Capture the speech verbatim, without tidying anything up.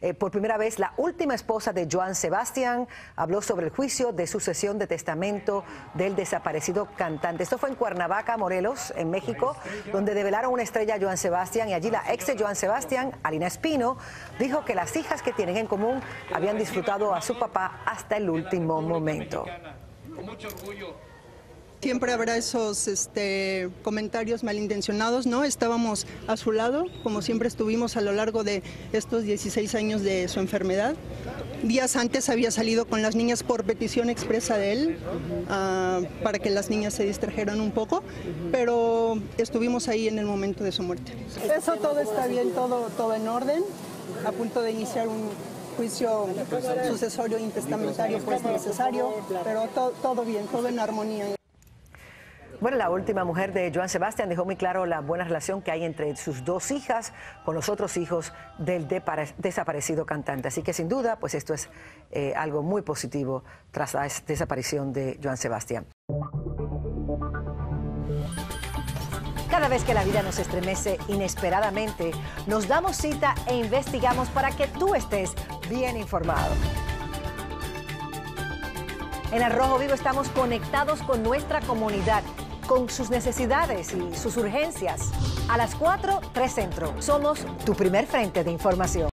Eh, por primera vez, la última esposa de Joan Sebastián habló sobre el juicio de sucesión de testamento del desaparecido cantante. Esto fue en Cuernavaca, Morelos, en México, donde develaron una estrella a Joan Sebastián, y allí la ex de Joan Sebastián, Alina Espino, dijo que las hijas que tienen en común habían disfrutado a su papá hasta el último momento. Con mucho orgullo. Siempre habrá esos este, comentarios malintencionados, ¿no? Estábamos a su lado, como siempre estuvimos a lo largo de estos dieciséis años de su enfermedad. Días antes había salido con las niñas por petición expresa de él, uh, para que las niñas se distrajeran un poco, pero estuvimos ahí en el momento de su muerte. Eso todo está bien, todo, todo en orden, a punto de iniciar un juicio sucesorio intestamentario pues necesario, pero to, todo bien, todo en armonía. Bueno, la última mujer de Joan Sebastián dejó muy claro la buena relación que hay entre sus dos hijas con los otros hijos del desaparecido cantante. Así que sin duda, pues esto es eh, algo muy positivo tras la desaparición de Joan Sebastián. Cada vez que la vida nos estremece inesperadamente, nos damos cita e investigamos para que tú estés bien informado. En Al Rojo Vivo estamos conectados con nuestra comunidad, con sus necesidades y sus urgencias. A las cuatro, tres Centro. Somos tu primer frente de información.